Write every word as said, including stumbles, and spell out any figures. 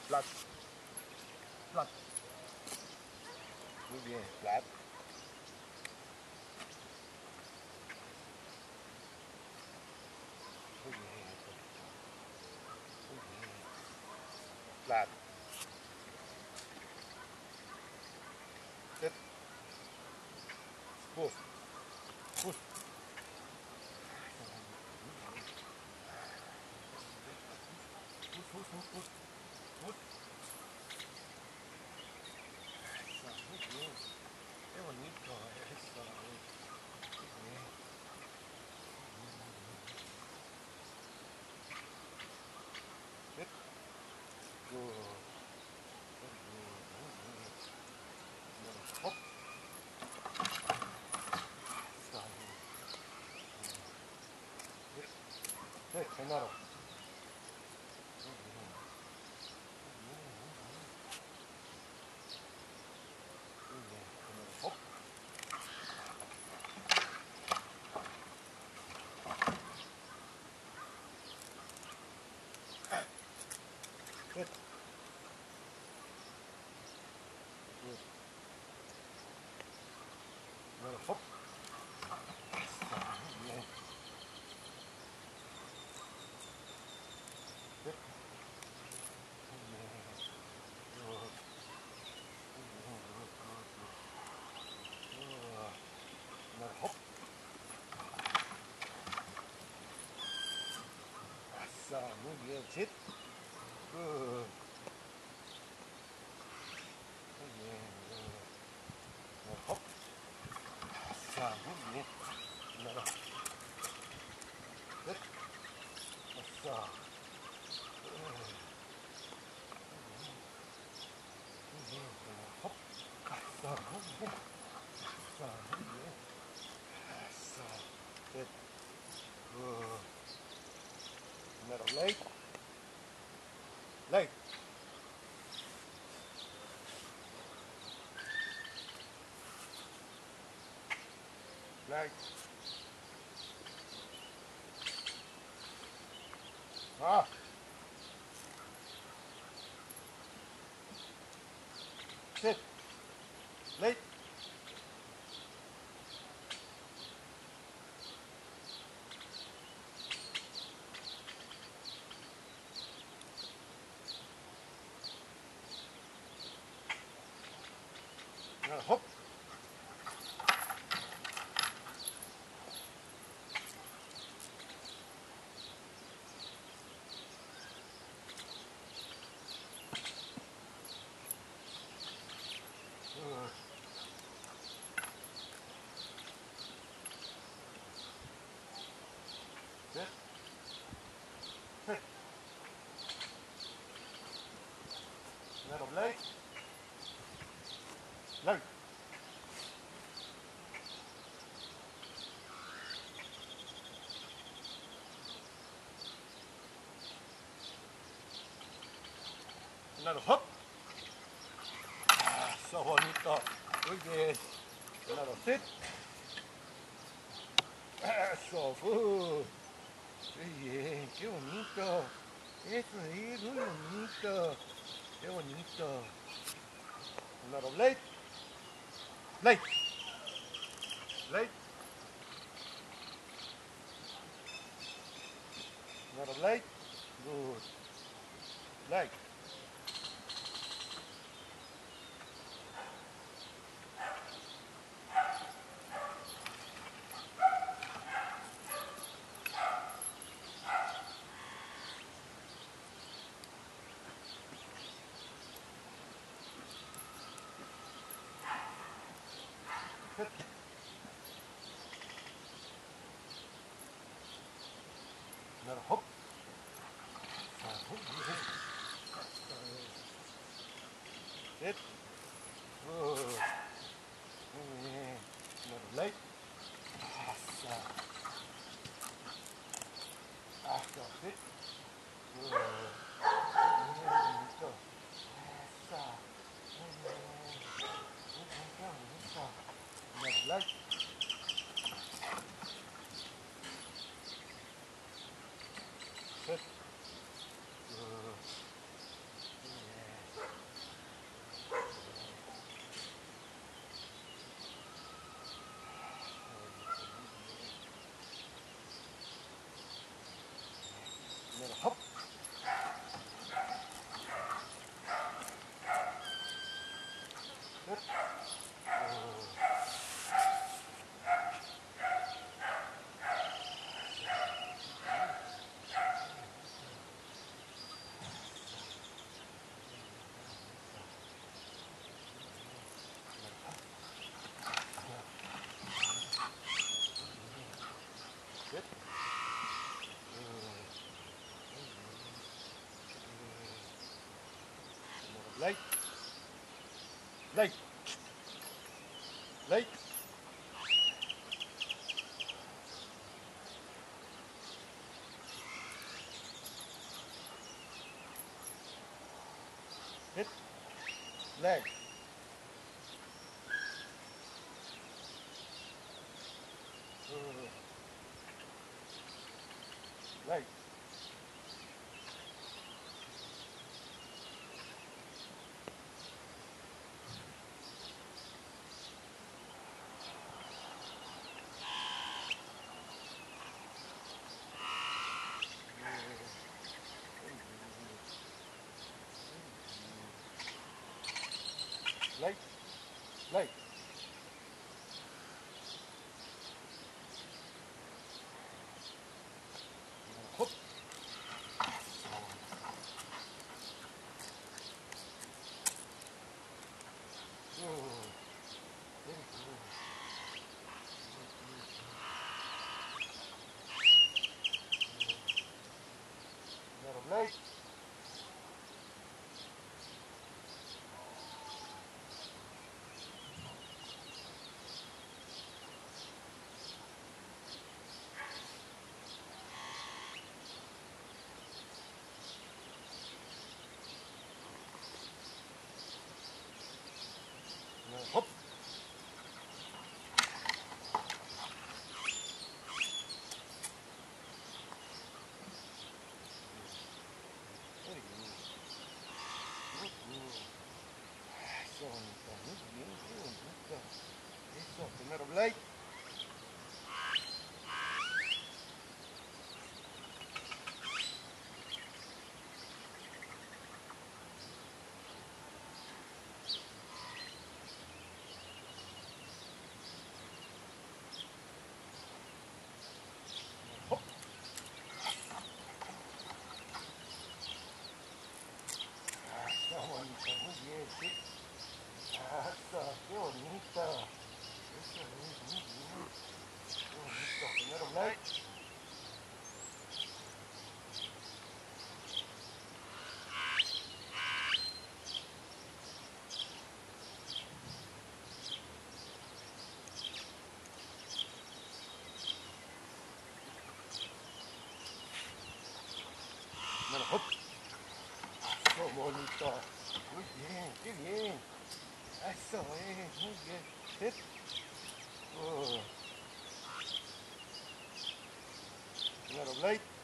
flat, flat. Muy bien, flat. Muy bien, muy bien. Flat. Sit. Push. Push. Push, push, push, push. Push. Eso, muy bien. Qué bonito, eso. Muy bien. Sit. Good. Very good. Muy bien. Bueno, hop. Eso. Sit. Sit, Genaro. Muy bien. Muy bien, muy bien. Muy bien. Genaro, hop. Sit. Good. Genaro, hop. Eso, muy bien. Sit. Muy bien. Good. Muy bien, good, good, good. Good. Genaro, hop. Eso, muy bien. Sit. Good. Muy bien, good. Genaro, hop. Eso, muy bien. Genaro. Sit. Eso. Good. Muy bien, Genaro, hop. Eso, muy bien. Eso, muy bien. Eso. Sit. Good. Genaro, late. Late. Late. Ah. Sit. Late. Genaro, hop. Good. Sit. Sit. Genaro, late. Late. Genaro, hop. Ah, eso bonito. Muy bien. Genaro, sit. Eso, good. Muy bien, qué bonito. Eso es muy bonito. Qué bonito. Genaro, late. Late. Late. Genaro, late. Good. Late. Sit. Genaro, hop. Ah, muy bien. Sit. Good. Muy bien. Genaro, late. Eso. Eso, sit. Good. Muy bonito. Eso. Muy bien. Muy bien, qué bonito. Genaro, late. Sit. Good. Muy bien. Good. Light. Light. Light. Hit. Leg. Leg. Light, light. Hop. Light. Hop. Very good. Muy bien. Eso, bonita. Muy bien, qué bonita. Eso, primero Blake. Hop. Eso, bonita, muy bien, sí. Eso, qué bonita. Eso es muy bien. Qué bonito. Primero Blake. Primero hop. Eso, bonito. Muy bien, qué bien. Eso es, muy bien. Hit. Oh. Primero Blade.